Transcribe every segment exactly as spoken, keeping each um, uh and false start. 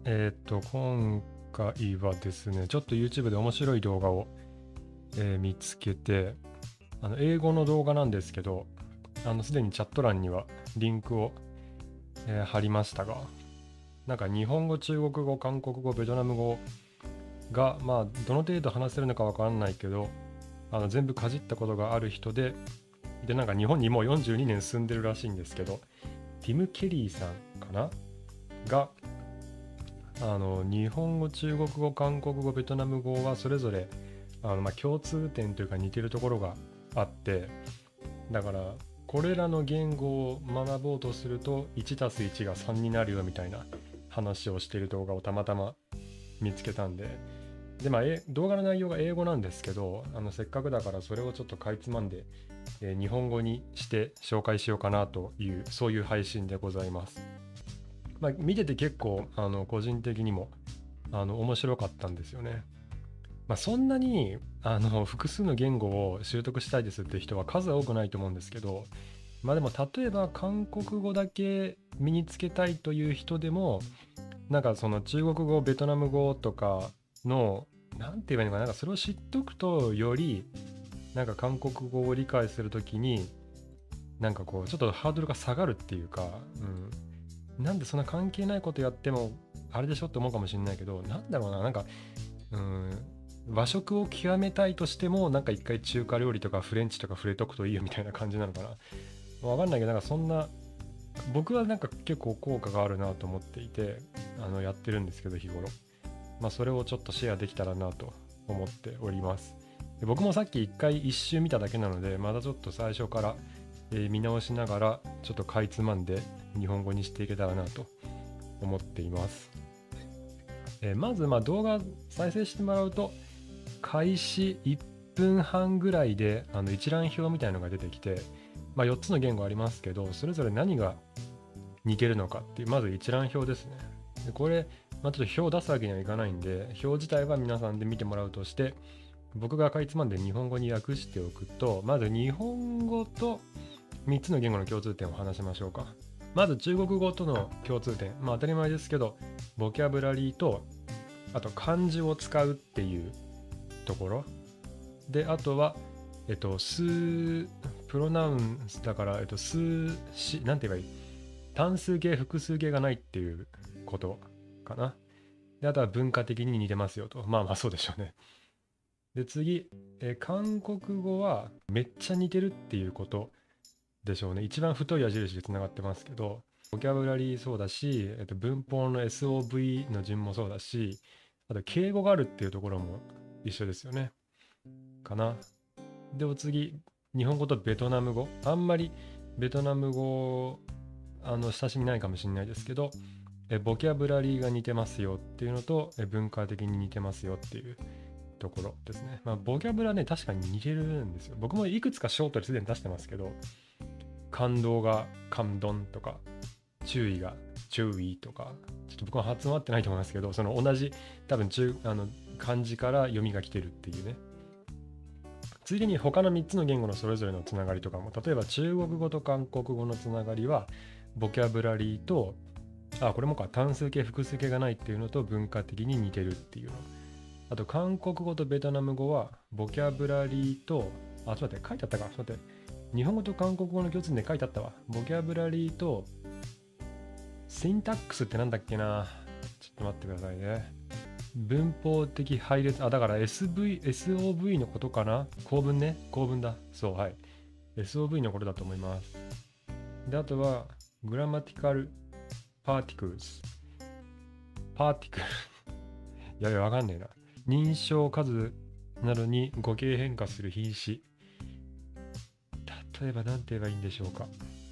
えっと、今回はですね、ちょっと YouTube で面白い動画を、えー見つけて、あの英語の動画なんですけど、あのすでにチャット欄にはリンクを、えー貼りましたが、なんか日本語、中国語、韓国語、ベトナム語が、まあ、どの程度話せるのかわからないけど、あの全部かじったことがある人で、で、なんか日本にもうよんじゅうにねん住んでるらしいんですけど、ティム・ケリーさんかなが、あの日本語、中国語、韓国語、ベトナム語はそれぞれあの、まあ、共通点というか似てるところがあって、だからこれらの言語を学ぼうとすると いちたすいち がさんになるよみたいな話をしている動画をたまたま見つけたんで、で、まあ、え動画の内容が英語なんですけど、あのせっかくだからそれをちょっとかいつまんで、えー日本語にして紹介しようかなという、そういう配信でございます。まあ、見てて結構あの個人的にもあの面白かったんですよね。まあ、そんなにあの複数の言語を習得したいですって人は数は多くないと思うんですけど、まあでも例えば韓国語だけ身につけたいという人でも、なんかその中国語、ベトナム語とかの、なんて言えばいいのかな、なんかそれを知っとくとより、なんか韓国語を理解するときに、なんかこうちょっとハードルが下がるっていうか、うん、なんでそんな関係ないことやってもあれでしょって思うかもしれないけど、なんだろうな、なんか、うん、和食を極めたいとしても、なんか一回中華料理とかフレンチとか触れとくといいよみたいな感じなのかな。わかんないけど、なんかそんな、僕はなんか結構効果があるなと思っていて、あのやってるんですけど、日頃。まあ、それをちょっとシェアできたらなと思っております。で、僕もさっき一回一周見ただけなので、まだちょっと最初から、えー見直しながら、ちょっとかいつまんで日本語にしていけたらなと思っています。えーまず、まあ動画再生してもらうと、開始いっぷんはんぐらいであの一覧表みたいなのが出てきて、まあ、よっつの言語ありますけど、それぞれ何が似てるのかっていう、まず一覧表ですね。で、これ、まあ、ちょっと表を出すわけにはいかないんで、表自体は皆さんで見てもらうとして、僕がかいつまんで日本語に訳しておくと、まず日本語とみっつの言語の共通点を話しましょうか。まず中国語との共通点、まあ当たり前ですけど、ボキャブラリーと、あと漢字を使うっていうところ。で、あとは、えっと、数、プロナウンスだから、えっと、数詞、なんて言えばいい、単数形、複数形がないっていうことかな。で、あとは文化的に似てますよと。まあまあそうでしょうね。で、次、えー韓国語はめっちゃ似てるっていうことでしょうね。一番太い矢印でつながってますけど、ボキャブラリーそうだし、えっと、文法の エスオーブイ の順もそうだし、あと敬語があるっていうところも一緒ですよね。かな。で、お次、日本語とベトナム語。あんまりベトナム語、あの、親しみないかもしれないですけど、えボキャブラリーが似てますよっていうのと、え文化的に似てますよっていうところですね。まあ、ボキャブラね、確かに似てるんですよ。僕もいくつかショートですでに出してますけど、感動が感動とか、注意が注意とか、ちょっと僕は発音合ってないと思いますけど、その同じ多分中あの漢字から読みが来てるっていうね。ついでに他のみっつの言語のそれぞれのつながりとかも、例えば中国語と韓国語のつながりは、ボキャブラリーと、あ、これもか、単数形、複数形がないっていうのと文化的に似てるっていうの。あと、韓国語とベトナム語は、ボキャブラリーと、あ、ちょっと待って、書いてあったか、ちょっと待って。日本語と韓国語の共通点で書いてあったわ。ボキャブラリーと、シンタックスってなんだっけな。ちょっと待ってくださいね。文法的配列、あ、だから エスブイ、エスオーブイ のことかな。構文ね。構文だ。そう、はい。エスオーブイ のことだと思います。で、あとは、グラマティカルパーティクルス。パーティクル。いやいや、わかんねえな。認証数などに語形変化する品詞。例えば何て言えばいいんでしょうか。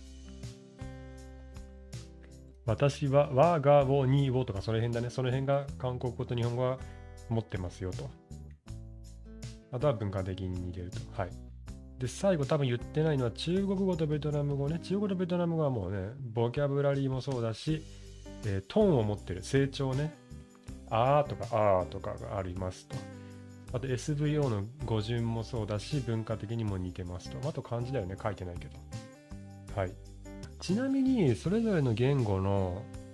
私は、わが、を、にをとかその辺だね。その辺が韓国語と日本語は持ってますよと。あとは文化的に似てると。はい。で、最後多分言ってないのは中国語とベトナム語ね。中国語とベトナム語はもうね、ボキャブラリーもそうだし、えートーンを持ってる成長ね。あーとかあーとかがありますと。あと エスブイオー の語順もそうだし、文化的にも似てますと。あと漢字だよね。書いてないけど。はい。ちなみに、それぞれの言語の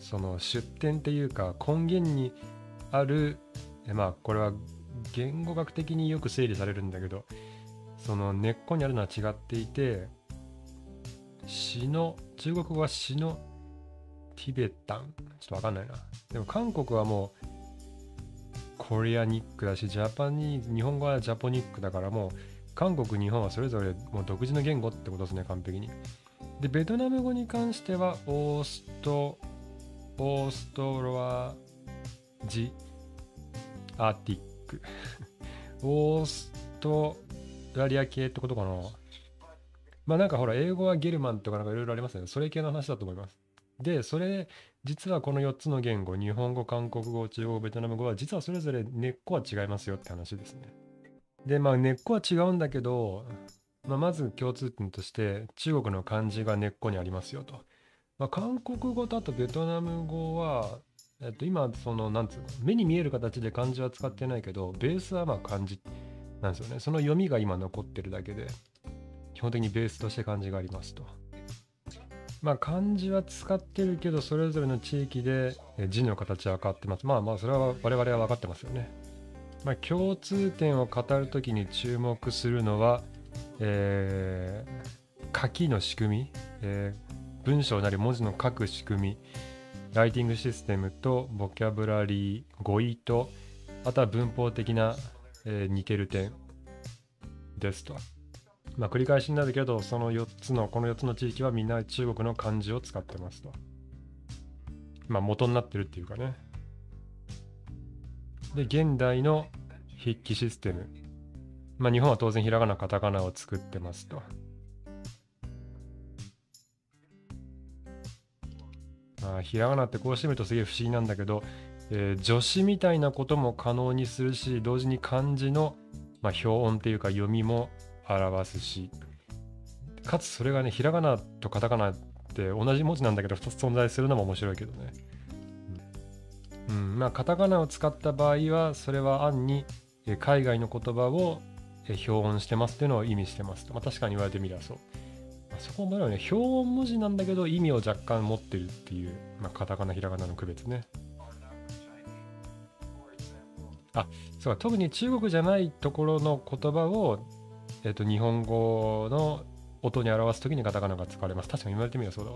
その出典っていうか根源にある、まあこれは言語学的によく整理されるんだけど、その根っこにあるのは違っていて、詩の中国語は詩のティベタン、ちょっとわかんないな。でも韓国はもうコリアニックだし、ジャパニー日本語はジャポニックだから、もう韓国日本はそれぞれもう独自の言語ってことですね、完璧に。でベトナム語に関してはオーストオーストロジアーティックオーストラリア系ってことかな。まあなんかほら英語はゲルマンとかなんかいろいろありますよね。それ系の話だと思います。でそれ実はこのよっつの言語、日本語、韓国語、中国語、ベトナム語は実はそれぞれ根っこは違いますよって話ですね。でまあ根っこは違うんだけど、まあ、まず共通点として中国の漢字が根っこにありますよと。まあ、韓国語とあとベトナム語は、えっと、今そのなんつうの目に見える形で漢字は使ってないけど、ベースはまあ漢字なんですよね。その読みが今残ってるだけで、基本的にベースとして漢字がありますと。まあ漢字は使ってるけど、それぞれの地域でえ字の形は変わってます。まあまあそれは我々は分かってますよね。まあ、共通点を語るときに注目するのは、えー書きの仕組み、えー文章なり文字の書く仕組み、ライティングシステムとボキャブラリー、語彙と、あとは文法的な、えー似てる点ですと。まあ、繰り返しになるけど、そのよっつの、このよっつの地域はみんな中国の漢字を使ってますと。まあ、元になってるっていうかね。で、現代の筆記システム。まあ、日本は当然ひらがな、カタカナを作ってますと。まあ、ひらがなってこうしてみるとすげえ不思議なんだけど、えー助詞みたいなことも可能にするし、同時に漢字の、まあ、表音っていうか読みも表すし、かつそれがね、ひらがなとカタカナって同じ文字なんだけどふたつ存在するのも面白いけどね。うん、うんまあカタカナを使った場合は、それは暗にえー海外の言葉をえー表音してますっていうのを意味してますと。まあ、確かに言われてみればそう。まあそこもね、表音文字なんだけど意味を若干持ってるっていう、まあ、カタカナ、ひらがなの区別ね。あ、そうか、特に中国じゃないところの言葉を、えっと、日本語の音に表すときにカタカナが使われます。確かに言われてみればそうだわ。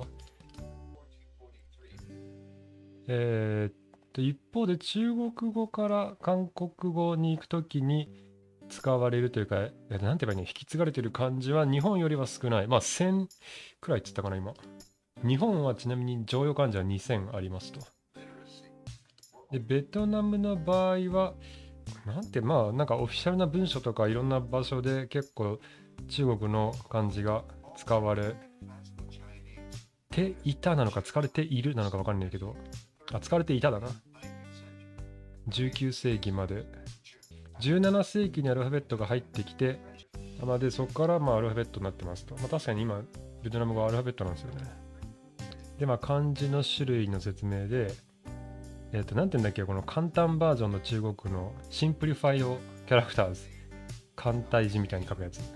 えーっと、一方で中国語から韓国語に行くときに使われるというか、えーなんて言えばいいの、引き継がれている漢字は日本よりは少ない。まあ、せんくらいって言ったかな、今。日本はちなみに常用漢字はにせんありますと。で、ベトナムの場合は、なんて、まあ、なんかオフィシャルな文書とかいろんな場所で結構中国の漢字が使われていたなのか、使われているなのかわかんないけど、あ、使われていただな。じゅうきゅうせいきまで。じゅうななせいきにアルファベットが入ってきて、まあ、で、そこからまあアルファベットになってますと。まあ、確かに今、ベトナム語はアルファベットなんですよね。で、まあ、漢字の種類の説明で、えっ、と、なんて言うんだっけ、この簡単バージョンの中国のシンプリファイドキャラクターズ、簡体字みたいに書くやつ。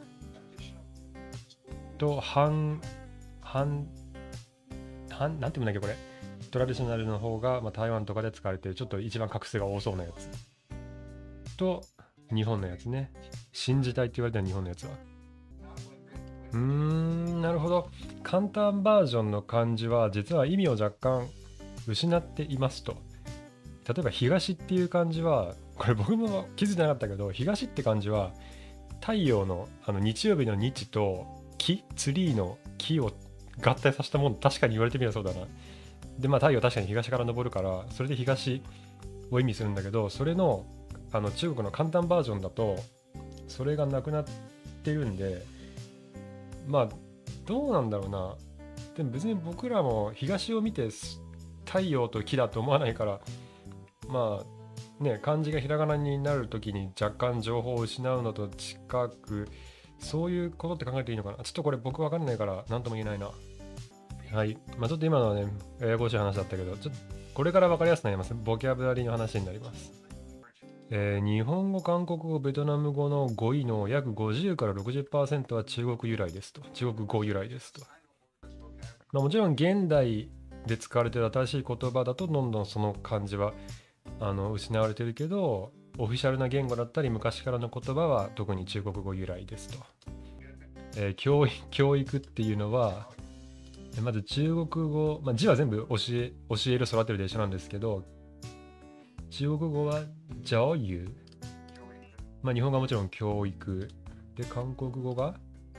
と、半、半、半、なんて言うんだっけ、これ。トラディショナルの方が、まあ、台湾とかで使われてる、ちょっと一番画数が多そうなやつ。と、日本のやつね。新時代って言われた日本のやつは。うーん、なるほど。簡単バージョンの漢字は、実は意味を若干失っていますと。例えば東っていう漢字は、これ僕も気づいてなかったけど、東って漢字は太陽のあの日曜日の日と木、ツリーの木を合体させたもの、確かに言われてみればそうだな。で、まあ太陽確かに東から昇るから、それで東を意味するんだけど、それのあの中国の簡単バージョンだと、それがなくなってるんで、まあどうなんだろうな。でも別に僕らも東を見て太陽と木だと思わないから、まあね、漢字がひらがなになるときに若干情報を失うのと近く、そういうことって考えていいのかな。ちょっとこれ僕わかんないから何とも言えないな。はい。まあちょっと今のはね、ややこしい話だったけど、ちょっとこれから分かりやすくなります。ボキャブラリーの話になります。えー日本語、韓国語、ベトナム語の語彙の約ごじゅうからろくじゅっパーセントは中国由来ですと。中国語由来ですと。まあ、もちろん現代で使われている新しい言葉だとどんどんその漢字はあの失われてるけど、オフィシャルな言語だったり昔からの言葉は特に中国語由来ですと。えー教育、教育っていうのは、まず中国語、まあ、字は全部教え、教える、育てるで一緒なんですけど、中国語は教育、まあ、日本語はもちろん教育で、韓国語が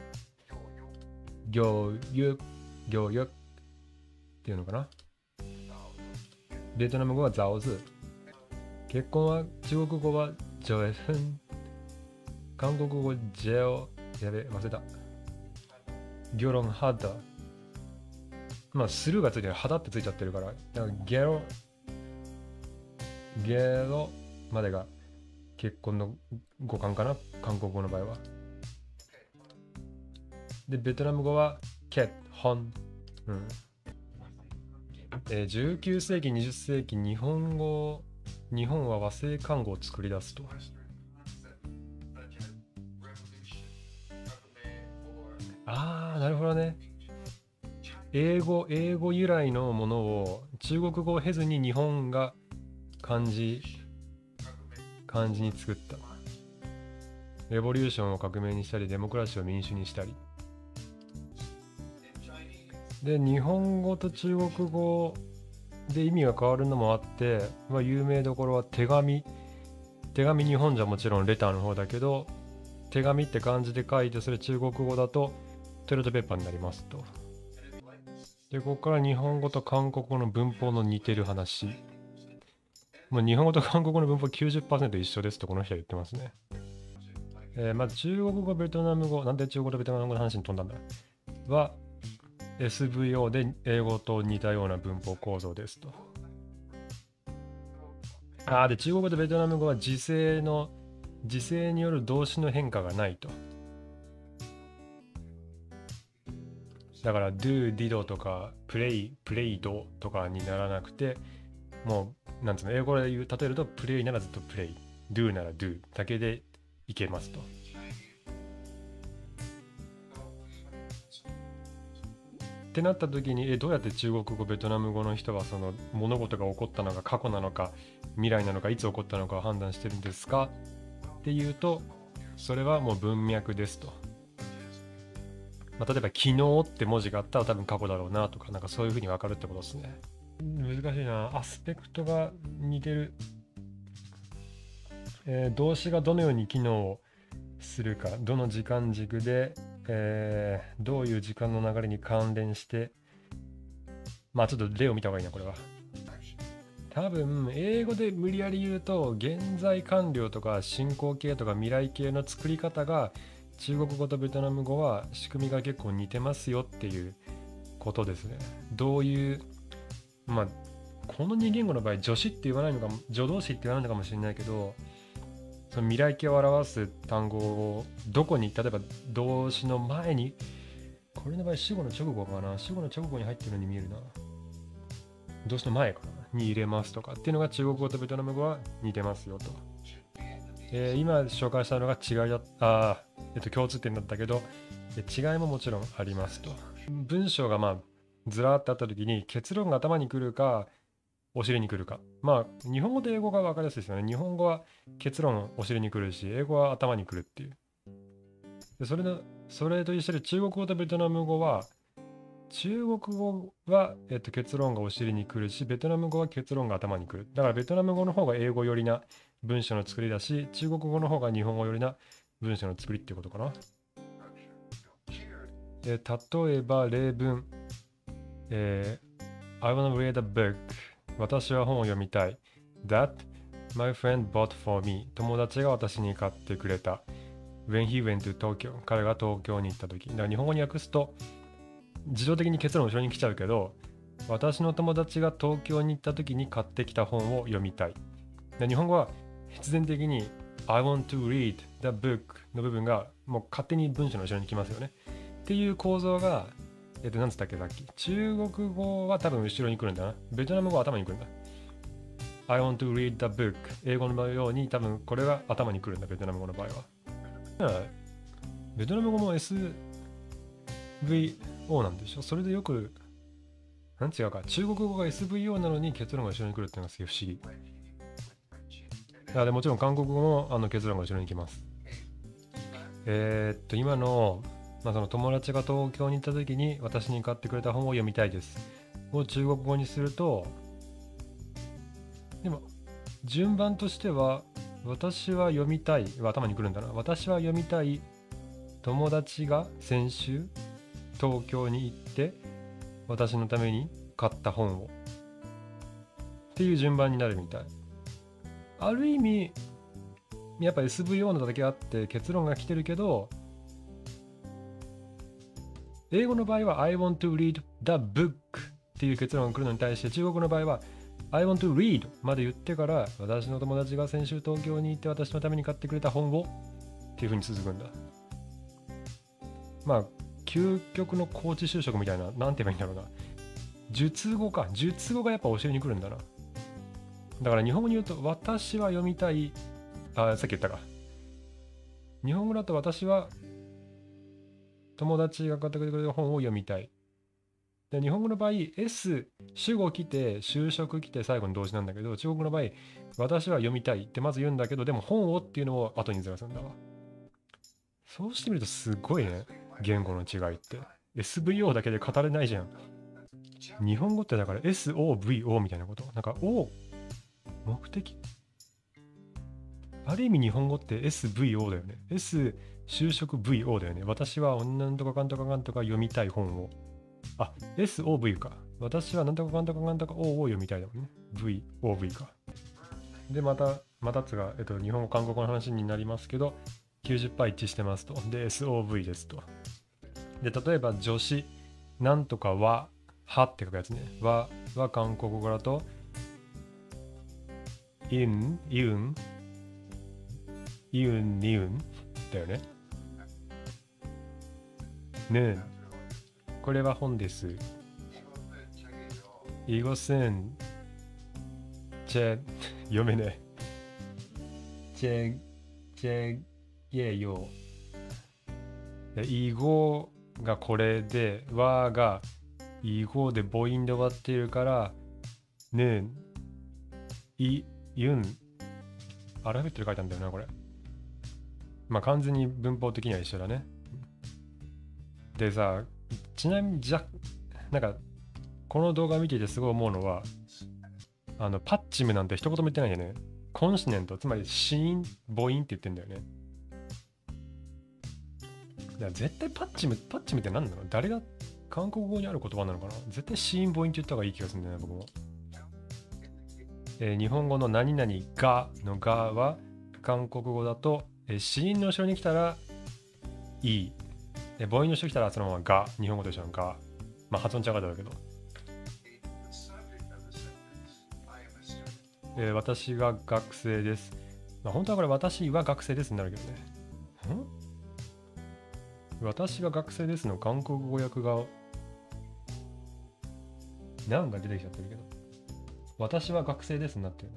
教育、教育っていうのかな。ベトナム語はザオズ。結婚は中国語はジョエフン。韓国語ジェオ、やべ、忘れた。ギョロンハダ。まあ、スルーがついてる、肌ってついちゃってるから、だからゲロ、ゲロまでが結婚の語感かな、韓国語の場合は。で、ベトナム語はケッホン。うん。えー、じゅうきゅう世紀、にじゅっ世紀、日本語、日本は和製漢語を作り出すと。ああ、なるほどね。英語、英語由来のものを中国語を経ずに日本が漢字、漢字に作った。レボリューションを革命にしたり、デモクラシーを民主にしたり。で、日本語と中国語で意味が変わるのもあって、まあ、有名どころは手紙。手紙日本じゃもちろんレターの方だけど、手紙って漢字で書いて、それ中国語だとトイレットペーパーになりますと。で、ここから日本語と韓国語の文法の似てる話。もう日本語と韓国語の文法 きゅうじゅっパーセント 一緒ですとこの人は言ってますね。えー、まず中国語、ベトナム語、なんで中国語とベトナム語の話に飛んだんだは エスブイオー で英語と似たような文法構造ですと。ああ、で、中国語とベトナム語は時制の、時制による動詞の変化がないと。だから、do、did とか、play、played とかにならなくて、もう、なんつうの、英語で言う、例えると、play ならずっと play、do なら do だけでいけますと。ってなった時に、え、どうやって中国語、ベトナム語の人はその物事が起こったのが過去なのか、未来なのか、いつ起こったのかを判断してるんですかっていうと、それはもう文脈ですと。まあ、例えば、昨日って文字があったら多分過去だろうなとか、なんかそういうふうに分かるってことですね。難しいな。アスペクトが似てる。えー動詞がどのように機能するか、どの時間軸で、えーどういう時間の流れに関連して、まあちょっと例を見た方がいいな、これは。多分、英語で無理やり言うと、現在完了とか進行形とか未来形の作り方が、中国語とベトナム語は仕組みが結構似てますよっていうことですね。どういう、まあ、このに言語の場合、助詞って言わないのかも、助動詞って言わないのかもしれないけど、その未来形を表す単語をどこに、例えば動詞の前に、これの場合、主語の直後かな、主語の直後に入ってるように見えるな。動詞の前かなに入れますとかっていうのが中国語とベトナム語は似てますよと。えー今紹介したのが違いだった、あーえっと、共通点だったけど、え違いももちろんありますと。文章がまあずらーってあった時に結論が頭に来るか、お尻に来るか。まあ、日本語と英語が分かりやすいですよね。日本語は結論お尻に来るし、英語は頭に来るっていう。でそれの、それと一緒で中国語とベトナム語は、中国語は、えっと、結論がお尻に来るし、ベトナム語は結論が頭に来る。だからベトナム語の方が英語寄りな文章の作りだし、中国語の方が日本語寄りな文章の作りっていうことかな。えー例えば例文、えー I wanna read a book. 私は本を読みたい。That my friend bought for me. 友達が私に買ってくれた。When he went to Tokyo. 彼が東京に行った時。だから日本語に訳すと、自動的に結論後ろに来ちゃうけど、私の友達が東京に行った時に買ってきた本を読みたい。で日本語は必然的に I want to read the book の部分がもう勝手に文章の後ろに来ますよね。っていう構造が、えっと、なんつったっけさっき。中国語は多分後ろに来るんだな。ベトナム語は頭に来るんだ。I want to read the book。英語のように多分これが頭に来るんだ、ベトナム語の場合は。だからベトナム語も エスブイオー なんでしょ。それでよく、 なん違うか。中国語が エスブイオー なのに結論が後ろに来るっていうのがすげえ不思議。いやでもちろん韓国語もあの結論が後ろに来ます。えー、っと、今の、まあ、その友達が東京に行った時に私に買ってくれた本を読みたいです。を中国語にすると、でも、順番としては、私は読みたいは頭に来るんだな。私は読みたい友達が先週東京に行って私のために買った本をっていう順番になるみたい。ある意味やっぱ エスブイオー のだけあって結論が来てるけど、英語の場合は I want to read the book っていう結論が来るのに対して、中国の場合は I want to read まで言ってから、私の友達が先週東京に行って私のために買ってくれた本をっていう風に続くんだ。まあ究極の高知就職みたいな、なんて言えばいいんだろうな。述語か。述語がやっぱ教えに来るんだな。だから日本語に言うと、私は読みたい。あ、さっき言ったか。日本語だと私は友達が買ってくれた本を読みたい。で、日本語の場合、S、主語来て、就職来て最後に動詞なんだけど、中国語の場合、私は読みたいってまず言うんだけど、でも本をっていうのを後にずらすんだわ。そうしてみるとすごいね。言語の違いって。エスブイオー だけで語れないじゃん。日本語ってだから エスオーブイオー みたいなこと。なんか O、目的。ある意味日本語って エスブイオー だよね。S、就職 ブイオー だよね。私はなんとかかんとかかんとか読みたい本を。あ、エスオーブイ か。私はなんとかかんとかかんとか O を読みたいだもんね。V、オーブイ か。で、また、またつが、えっと、日本語、韓国語の話になりますけど、きゅうじゅっパーセント 一致してますと。で、エスオーブイ ですと。で、例えば助詞、なんとかは、はって書くやつね。は、は韓国語だと、イン、イウン、イウン、ニウンだよね。ね。これは本です。이것은 제読めね제 제예요。이거がこれで、わがいごで母音で終わっているから、ね、い、ゆん、アルファベットで書いたんだよな、これ。まあ完全に文法的には一緒だね。でさ、ちなみにじゃ、なんか、この動画見ていてすごい思うのは、あの、パッチムなんて一言も言ってないよね。コンシネント、つまり子音、母音って言ってんだよね。だから絶対パッチム、パッチムって何なの？誰が韓国語にある言葉なのかな？絶対子音、母音って言った方がいい気がするんだよね、僕も。えー、日本語の何々がのがは、韓国語だと、えー、子音の後ろに来たらいい。えー、母音の後ろに来たらそのままが、日本語と一緒のが。まあ発音違うだろうけど。えー、私が学生です。まあ、本当はこれ私は学生ですになるけどね。ん私が学生ですの韓国語訳がなんか出てきちゃってるけど。私は学生ですになってる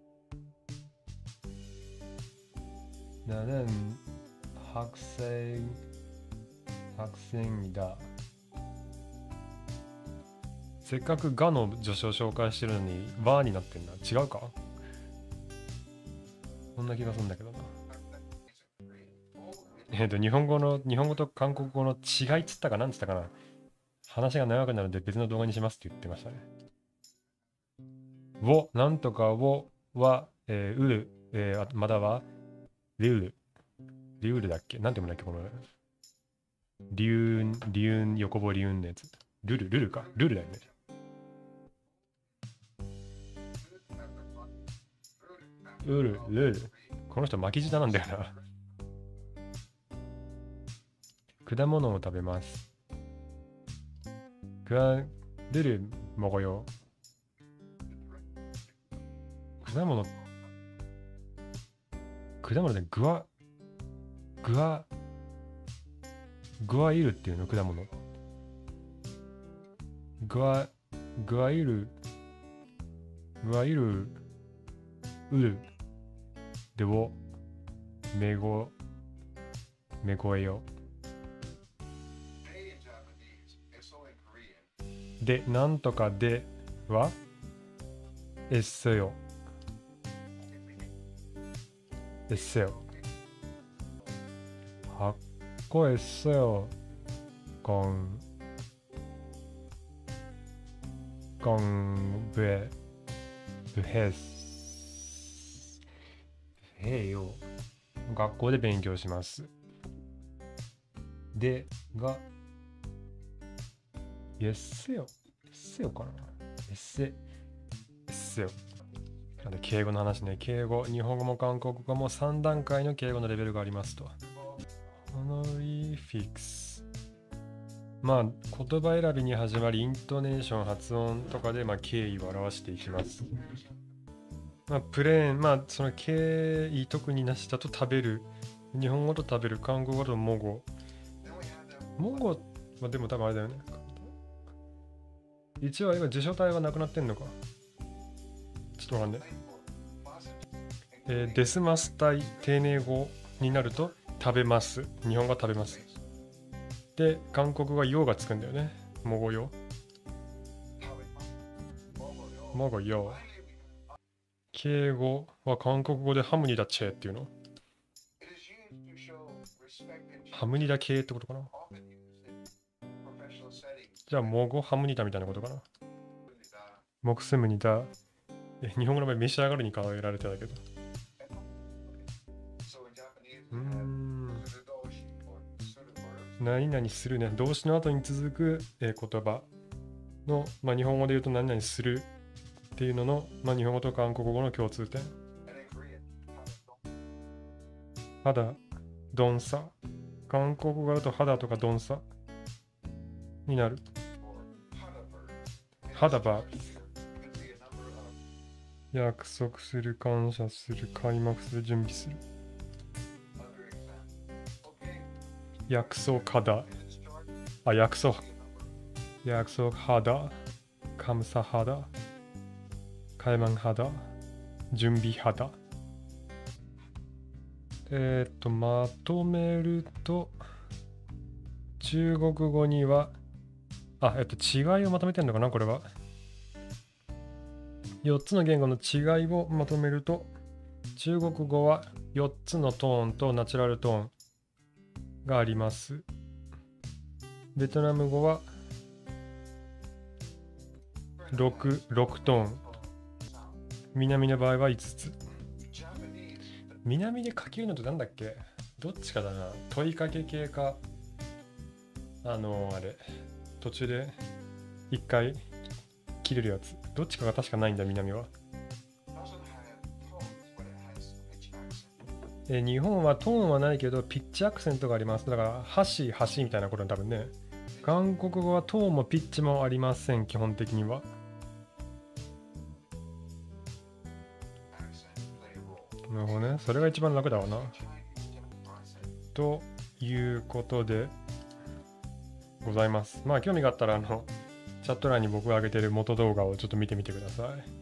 な。な는 학생 학생이다。せっかくがの助詞を紹介してるのにわになってんだ。違うか？そんな気がするんだけどな。えっと、日本語の、日本語と韓国語の違いっつったかなんつったかな。話が長くなるので別の動画にしますって言ってましたね。を、なんとかをは、えー、うる、えー、まだは、リュウル。リュウルだっけ？なんて読むんだっけこの、リュウン、リュウン、横棒リュウンのやつ。ルル、ルルか。ルルだよね。ルル、ルル。この人巻き舌なんだよな。果物を食べます。くわ、ルル、もごよ。果物、果物でグワ、グワ、グワイルっていうの果物。グワ、グワイル、グワイル、ウル、でを、めご、めごえよ。 で、なんとかでは、エッセよ。エッセよ。학교 했어요. 공, 공부, 부했, 해요. 学校で勉強します。で、が、エッセよ。エッセよかな。エッセ、エッセよ。なんで敬語の話ね。敬語、日本語も韓国語もさん段階の敬語のレベルがありますと。ホノリフィクス。まあ、言葉選びに始まり、イントネーション、発音とかで、まあ、敬意を表していきます。まあ、プレーン、まあ、その敬意特になしだと食べる。日本語と食べる、韓国語とモゴ。モゴ、まあ、でも多分あれだよね。一応今辞書体はなくなってんのか。ちょっとわかんない。えー、デスマス体、丁寧語になると食べます。日本語は食べます。で、韓国語は用がつくんだよね。もごよ。もごよ。敬語は韓国語でハムニダチェっていうの。ハムニダ系ってことかな。じゃあ、もごハムニダみたいなことかな。モクスムニダ。日本語の場合召し上がるに変えられてたけど。うーん。何々するね。動詞の後に続く、えー、言葉の、まあ、日本語で言うと何々するっていうのの、まあ、日本語と韓国語の共通点。肌、ドンサ。韓国語だと肌とかドンサになる。肌ば。約束する、感謝する、開幕する、準備する。約束肌。あ、約束。約束肌。감사肌。開幕肌。準備肌。えっと、まとめると、中国語には、あ、えっと、違いをまとめてるのかな、これは。よっつの言語の違いをまとめると、中国語はよっつのトーンとナチュラルトーンがあります。ベトナム語は 6, 6トーン。南の場合はいつつ。南で書きるのとなんだっけ？どっちかだな。問いかけ系か。あのー、あれ。途中で一回切れるやつ。どっちかが確かないんだ、南は。え日本はトーンはないけど、ピッチアクセントがあります。だから、箸、箸みたいなことに多分ね。韓国語はトーンもピッチもありません、基本的には。なるほどね。それが一番楽だわな。ということでございます。まあ、興味があったら、あの、チャット欄に僕が上げてる元動画をちょっと見てみてください。